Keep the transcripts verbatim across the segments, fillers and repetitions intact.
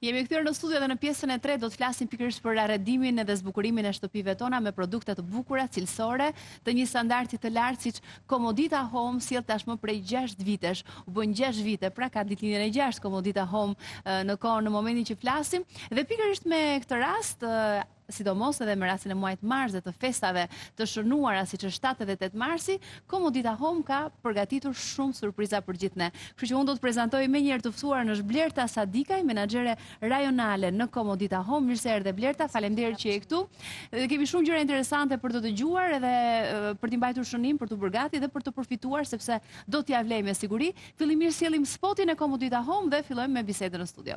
Jemi kthyer në studio dhe në pjesën e tretë do të flasim pikërisht për arredimin dhe zbukurimin e shtëpive tona me produkte të bukura, cilësore, të një standardi të lartë siç Comodita Home sjell tashmë prej gjashtë vitesh. U bën gjashtë vite, pra ka ditëlindjen e gjashtë Comodita Home në kohën në momentin që flasim dhe pikërisht me këtë rast sidomos edhe me rastin e muajit mars dhe të festave të shënuara siç është shtatë dhe tetë marsi, Comodita Home ka përgatitur shumë surpriza për gjithë ne. Kështu që unë do të prezantoj më njëherë të ftuar është Blerta Sadikaj, menaxhere rajonale në Comodita Home. Mirë se erdhe Blerta, faleminderit që je këtu. Dhe kemi shumë gjëra interesante për të dëgjuar edhe për t'i mbajtur shënim, për të përgati dhe për të përfituar sepse do t'ia vlej me siguri. Fillimisht sjellim spotin e Comodita Home dhe fillojmë me bisedën në studio.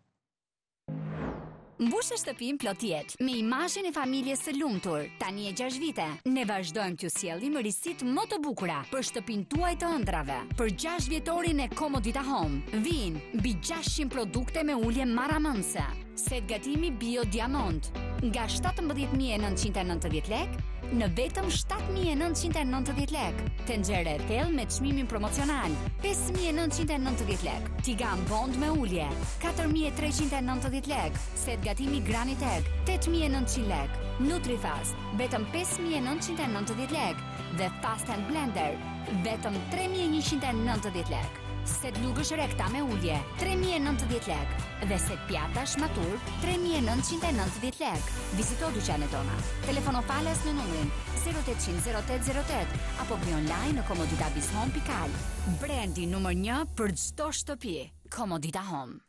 Mbushë shtëpin plot jetë, me imazhin e familjes së lumtur. Tani e gjashtë vite, ne vazhdojmë t'ju sjellim risitë më të bukura për shtëpinë tuaj të ëndrave. Për gjashtë vjetorin e Comodita Home, vijnë mbi gjashtëqind produkte me ulje maramëndse. Set gatimi Bio Diamond, nga shtatëmbëdhjetë mijë e nëntëqind e nëntëdhjetë lekë në vetëm shtatë mijë e nëntëqind e nëntëdhjetë lekë. Tenxhere e thellë me çmimin promocional, pesë mijë e nëntëqind e nëntëdhjetë lekë. Tigan Bond me ulje, katër mijë e treqind e nëntëdhjetë lekë. Set gatimi Granit Egg, tetë mijë e nëntëqind lekë. NutriFast, vetëm pesë mijë e nëntëqind e nëntëdhjetë lekë. Dhe Fast and Blender, vetëm tre mijë e njëqind e nëntëdhjetë lekë. Set lugësh rekta me ulje, tre mijë e nëntëdhjetë lekë. Dhe set pjatash matur, tre mijë e nëntëqind e nëntëdhjetë lekë. Vizito dyqanet tona. Telefono falas në numrin zero tetëqind zero tetë zero tetë apo vi online në comoditabishome pikë al. Brendi numër një për çdo shtëpi. Comodita Home.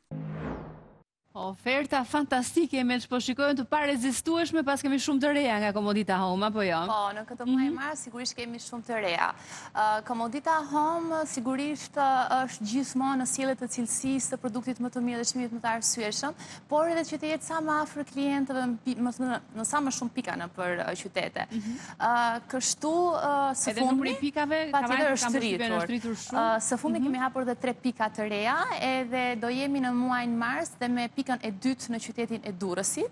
Oferta fantastike me ç'po shikojmë të parezistueshme, pas kemi shumë të reja nga Comodita Home, apo jo? Po, në këtë muaj mars sigurisht kemi shumë të reja. Comodita Home sigurisht është gjithmonë në sjellje të cilësisë të produktit më të mirë dhe çmimit më të arsyeshëm, por edhe që të jetë sa më afër klientëve në sa më shumë pika nëpër qytete. Kështu së fundi edhe numri i pikave patjetër është rritur shumë. Së fundi kemi hapur edhe tre pika të reja, edhe do jemi në muajin mars dhe me pikën e dytë në qytetin e Durrësit,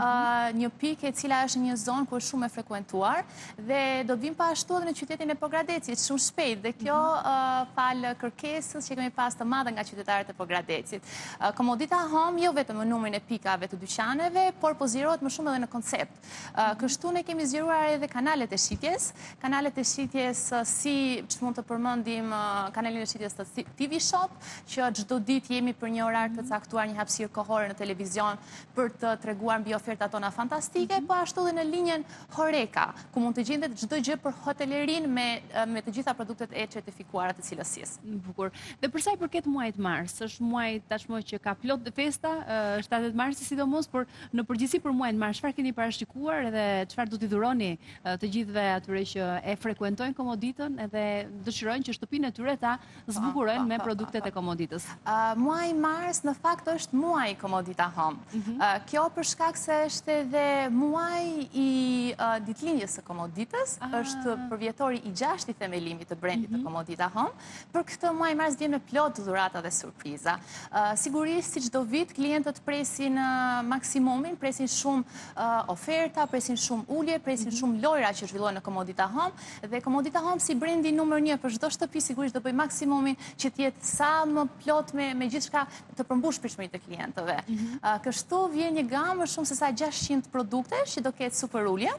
një pikë e cila është një zonë ku është shumë e frekuentuar dhe do të vim pa ashtu edhe në qytetin e Pogradecit shumë shpejt dhe kjo fal kërkesës që kemi pas të madhe nga qytetarët e Pogradecit. Comodita Home jo vetëm në numrin e pikave të dyqaneve, por pozirohet më shumë edhe në koncept. Kështu ne kemi zgjeruar edhe kanalet e shitjes, kanalet e shitjes si që mund të përmendim kanalin e shitjes të T V Shop, që çdo ditë jemi për një orar të caktuar një hapësirë kohore në televizion për të treguar mbi ofertat tona fantastike, po ashtu dhe në linjen Horeca, ku mund të gjendet çdo gjë për hotelerin me me të gjitha produktet e certifikuara të cilësisë. Bukur. Dhe për sa i përket muajit mars, është muaj tashmë që ka plot festa, shtatë marsi sidomos, por në përgjithësi për muajin mars, çfarë keni parashikuar dhe çfarë do t'i dhuroni të gjithëve atyre që e frekuentojnë Comoditën edhe dëshirojnë që shtëpinë e tyre ta zbukurojnë me produktet e Comoditës? Muaji mars në fakt është muaj Comodita Home. Kjo për shkak se është edhe muaj i ditëlindjes së Comoditës, është përvjetori i gjashtë i themelimit të brendit të Comodita Home. Për këtë muaj mars vjen me plot dhurata dhe surpriza. Sigurisht si çdo vit klientët presin maksimumin, presin shumë oferta, presin shumë ulje, presin shumë lojra që zhvillohen në Comodita Home dhe Comodita Home si brendi numër një për çdo shtëpi sigurisht do bëj maksimumin që të jetë sa më plot me me gjithçka të përmbush pritshmëritë e klientëve. Kështu vjen një gamë shumë se sa gjashtëqind produkte që do ketë super ulje,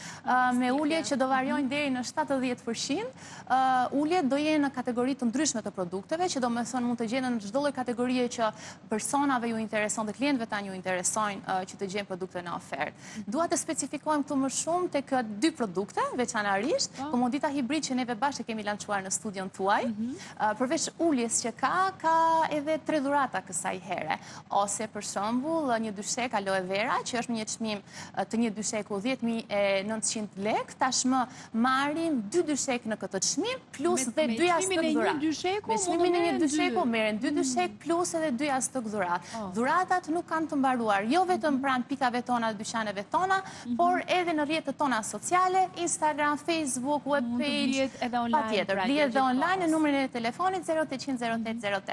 me ulje që do variojnë deri në shtatëdhjetë përqind. Uljet do jenë në kategori të ndryshme të produkteve, që do me thënë mund të gjenden në çdo lloj kategorie që personave ju intereson dhe klientëve tanë ju interesojnë që të gjejnë produkte në ofertë. Dua të specifikojmë këtu më shumë tek dy produkte, veçanërisht, Comodita Hybrid që neve bashkë kemi lançuar në studion tuaj. Përveç uljes që ka, ka edhe tre dhurata kësaj here. Ose për shembull një dyshek aloe vera, që është një çmim të një dysheku dhjetë mijë e nëntëqind lekë, tashmë marrim dy dyshek në këtë çmim plus dhe dy jashtëk dhuratë. Me çmimin e një dysheku merren dy dyshek plus edhe dy jashtëk dhuratë. Dhuratat nuk kanë të mbaruar, jo vetëm pranë pikave tona dhe dyqaneve tona, por edhe në rrjetet tona sociale, Instagram, Facebook, webpage, patjetër. Blihet edhe online në numrin e telefonit zero tetëqind zero tetë zero tetë.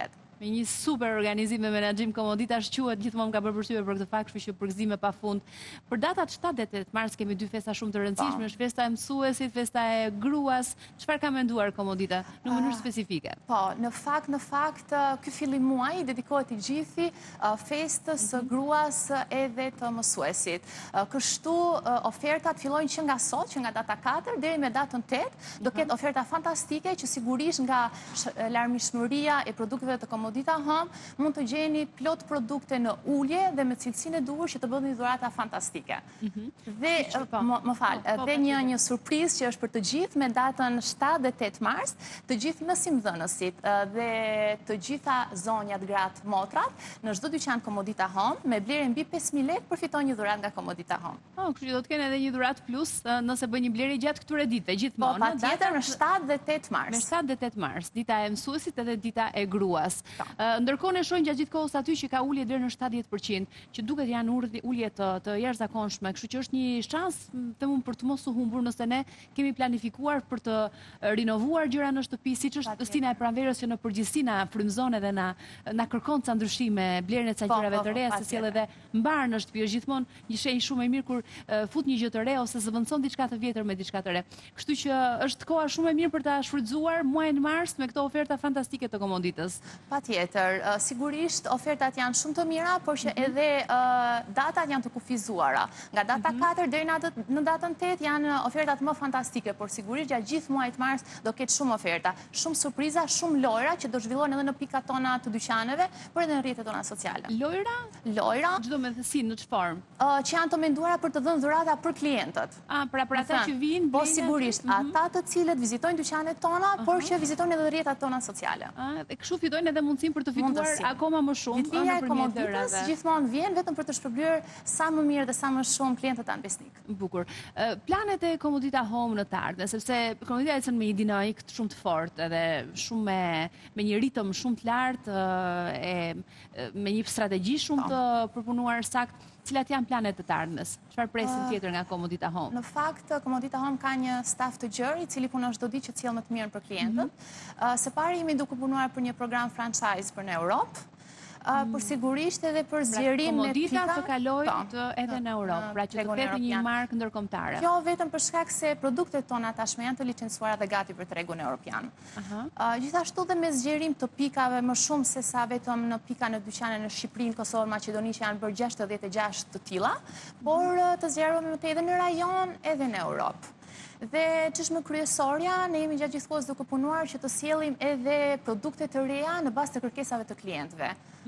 Me një super organizim me menaxhim komoditash quhet, gjithmonë ka bërë përshtypje për këtë fakt, kështu që përgëzime pafund. Për datat shtatë dhe tetë mars kemi dy festa shumë të rëndësishme, është festa e mësuesit, festa e gruas. Çfarë ka menduar Komodita në mënyrë specifike? Po, në fakt, në fakt, ky fillim muaji dedikohet i gjithi festës së gruas edhe të mësuesit. Kështu ofertat fillojnë që nga sot, që nga data katër deri me datën tetë, do ketë oferta fantastike që sigurisht nga larmishmëria e produkteve të Komodita Home mund të gjeni plot produkte në ulje dhe me cilësinë e duhur që të bëni dhurata fantastike. Dhe më fal, dhe një një surprizë që është për të gjithë me datën shtatë dhe tetë mars, të gjithë në simdhënësit dhe të gjitha zonjat, gratë, motrat në çdo dyqan Komodita Home me blerje mbi pesë mijë lekë përfiton një dhuratë nga Komodita Home. Oh, kështu që do të kenë edhe një dhuratë plus nëse bën një blerje gjatë këtyre ditëve, gjithmonë. Po, patjetër në shtatë dhe tetë mars. Në shtatë dhe tetë mars, dita e mësuesit edhe dita e gruas. Ndërkohë ne shohim gjatë gjithë kohës aty që ka ulje deri në shtatëdhjetë përqind, që duket janë ulje të, të jashtëzakonshme, kështu që është një shans themun për të mos u humbur nëse ne kemi planifikuar për të rinovuar gjëra në shtëpi, siç është stina e pranverës që në përgjithësi na frymëzon edhe na na kërkon ca ndryshime, blerjen e ca gjërave të reja, se sjell edhe mbar në shtëpi, është gjithmonë një shenjë shumë e mirë kur uh, fut një gjë të re ose zëvendëson diçka të vjetër me diçka të re. Kështu që është koha shumë e mirë për ta shfrytzuar muajin mars me këto oferta fantastike të Komoditës. Patjetër, uh, sigurisht ofertat janë shumë të mira, por që edhe uh, datat janë të kufizuara. Nga data katër deri në datën tetë janë ofertat më fantastike, por sigurisht gjatë gjithë muajit mars do ketë shumë oferta, shumë surpriza, shumë lojra që do zhvillohen edhe në pikat tona të dyqaneve, por edhe në rrjetet tona sociale. Lojra? Lojra. Çdo me thësi në çfarë? Uh, që janë të menduara për të dhënë dhurata për klientët. Ah, pra për ata që vinë, po sigurisht, ata të cilët vizitojnë dyqanet tona, por që vizitojnë edhe rrjetet tona sociale. Ah, dhe kështu fitojnë edhe mundësinë për të fituar akoma më shumë nëpërmjet e Komoditës, gjithmonë vjen vetëm për të shpërblyer sa më mirë dhe sa më shumë klientët tanë besnik. Bukur. Planet e Komodita Home në të ardhmen, sepse Komodita ecën me një dinamik shumë të fortë edhe shumë me me një ritëm shumë të lartë e me një strategji shumë të përpunuar sakt. Cilat janë planet të ardhmes? Çfarë presim tjetër nga Komodita Home? Në fakt, Komodita Home ka një staf të gjerë i cili punon çdo ditë që sjell më të mirën për klientët. Së pari jemi duke punuar për një program franchise për në Europë. Por sigurisht edhe për zgjerim me pika të kalojë edhe në Europë, pra që të ketë një markë ndërkombëtare. Kjo vetëm për shkak se produktet tona tashmë janë të licencuara dhe gati për tregun evropian. Gjithashtu dhe me zgjerim të pikave më shumë se sa vetëm në pika në dyqane në Shqipërinë, Kosovë, Maqedoni që janë bërë gjashtëdhjetë e gjashtë të tilla, por të zgjerohemi edhe në rajon edhe në Europë. Dhe ç'është më kryesorja, ne jemi gjatë gjithë kohës duke punuar që të sjellim edhe produkte të reja në bazë të kërkesave të klientëve.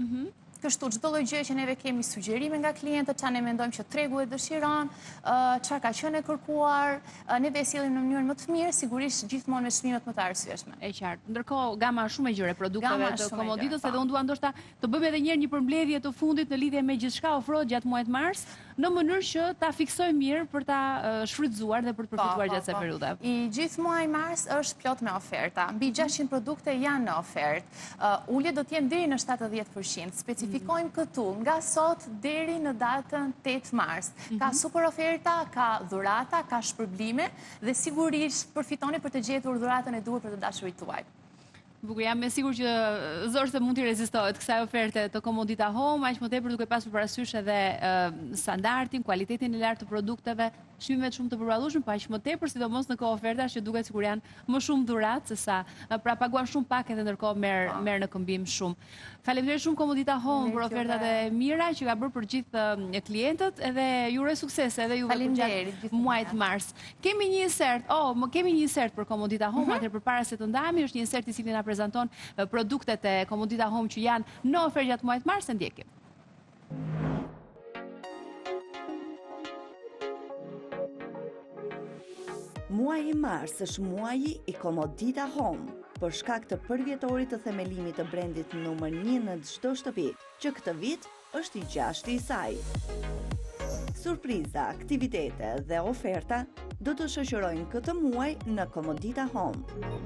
Kështu çdo lloj gjë që neve kemi sugjerime nga klientët, çfarë ne mendojmë që tregu e dëshiron, çfarë ka qenë e kërkuar, neve e sjellim në mënyrën më të mirë, sigurisht gjithmonë me çmimet më të arsyeshme. E qartë. Ndërkohë, gama shumë e gjerë produkteve të Komoditës, edhe unë dua ndoshta të bëjmë edhe një herë një përmbledhje të fundit në lidhje me gjithçka ofrohet gjatë muajit mars, në mënyrë që ta fiksojmë mirë për ta shfrytzuar dhe për të përfituar gjatë kësaj periudhe. I gjithë muaji mars është plot me oferta. Mbi gjashtëqind produkte janë në ofertë. Uljet do të jenë deri në shtatëdhjetë përqind. Specifikojmë këtu nga sot deri në datën tetë mars. Ka super oferta, ka dhurata, ka shpërblime dhe sigurisht përfitoni për të gjetur dhuratën e duhur për të dashurit tuaj. Bukur, jam me sigur që zor se mund t'i rezistohet kësaj oferte të Komodita Home, aq më tepër duke pasur parasysh edhe standardin, kualitetin e lartë të produkteve, çmimet shumë të përballueshme, pa aq më tepër sidomos në kohë ofertash që duket sikur janë më shumë dhuratë se sa pra paguan shumë pak edhe ndërkohë merr merr në këmbim shumë. Faleminderit shumë Komodita Home për ofertat e mira që ka bërë për gjithë klientët, edhe ju uroj suksese edhe juve për gjatë muajit mars. Kemi një insert, oh, më kemi një insert për Komodita Home, atëherë përpara se të ndahemi, është një insert i cili na prezanton produktet e Komodita Home që janë në ofertë gjatë muajit mars, e ndjekim. Muaji mars është muaji i Komodita Home, për shkak të përvjetorit të themelimit të brendit numër një në çdo shtëpi, që këtë vit është i gjashti i saj. Surpriza, aktivitete dhe oferta do të shoqërojnë këtë muaj në Komodita Home.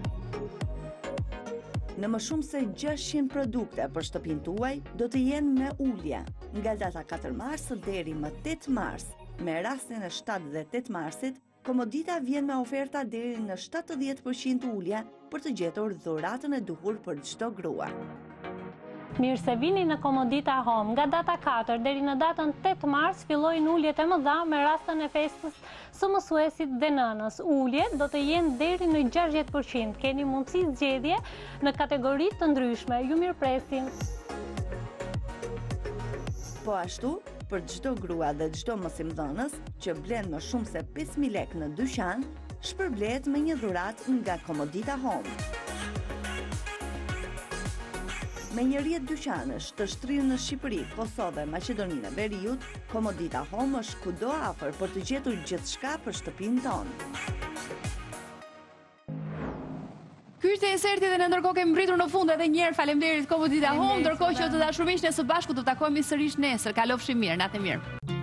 Në më shumë se gjashtëqind produkte për shtëpinë tuaj do të jenë me ulje, nga data katër mars deri më tetë mars. Me rastin e shtatë dhe tetë marsit, Komodita vjen me oferta deri në shtatëdhjetë përqind ulje për të gjetur dhuratën e duhur për çdo grua. Mirë se vini në Komodita Home. Nga data katër deri në datën tetë mars fillojnë uljet e mëdha me rastën e festës së mësuesit dhe nënës. Uljet do të jenë deri në gjashtëdhjetë përqind. Keni mundësi zgjedhje në kategori të ndryshme. Ju mirëpresim. Po ashtu, për çdo grua dhe çdo mosimdhënës që blen më shumë se pesë mijë lekë në dyqan, shpërblehet me një dhuratë nga Komodita Home. Me një rrjetë dyqanësh të shtrirë në Shqipëri, Kosovë, Maqedoninë e Veriut, Komodita Home është kudo afër për të gjetur gjithçka për shtëpinë tonë. Ky ishte inserti dhe në ndërkohë kemi mbritur në fund edhe një herë faleminderit Komodita Home, ndërkohë që të dashur miq ne së bashku do të takohemi sërish nesër. Kalofshi mirë, natë mirë.